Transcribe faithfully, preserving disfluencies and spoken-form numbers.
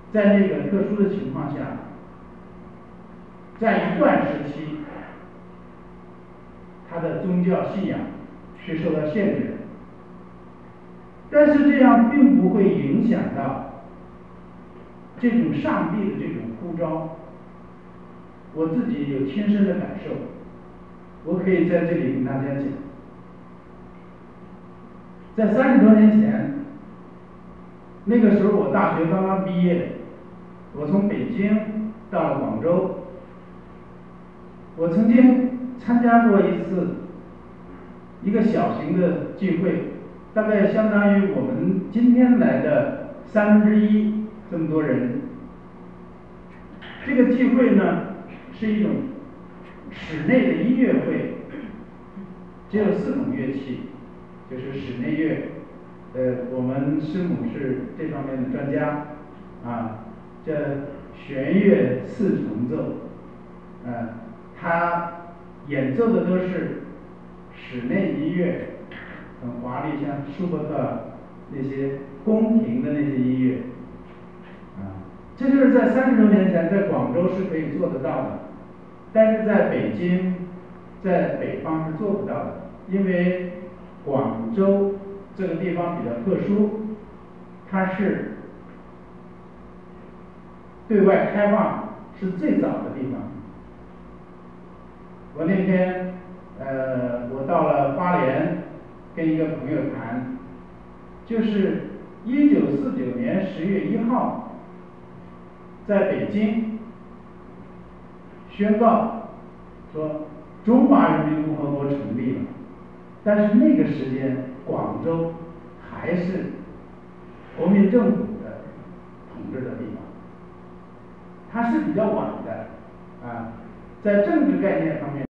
在那个特殊的情况下，在一段时期，他的宗教信仰是受到限制的。但是这样并不会影响到这种上帝的这种呼召。我自己有亲身的感受，我可以在这里跟大家讲。在三十多年前，那个时候我大学刚刚毕业，我从北京到了广州。我曾经参加过一次一个小型的聚会，大概相当于我们今天来的三分之一这么多人。这个聚会呢是一种室内的音乐会，只有四种乐器，就是室内乐。呃，我们师母是这方面的专家，啊，这弦乐四重奏，呃，他演奏的都是室内音乐，很华丽，像舒伯特那些宫廷的那些音乐，啊，这就是在三十多年前在广州是可以做得到的，但是在北京，在北方是做不到的，因为广州这个地方比较特殊，它是对外开放是最早的地方。我那天呃，我到了花莲，跟一个朋友谈，就是一九四九年十月一号，在北京宣告说中华人民共和国成立了，但是那个时间广州还是国民政府的统治的地方，它是比较晚的啊，在政治概念方面。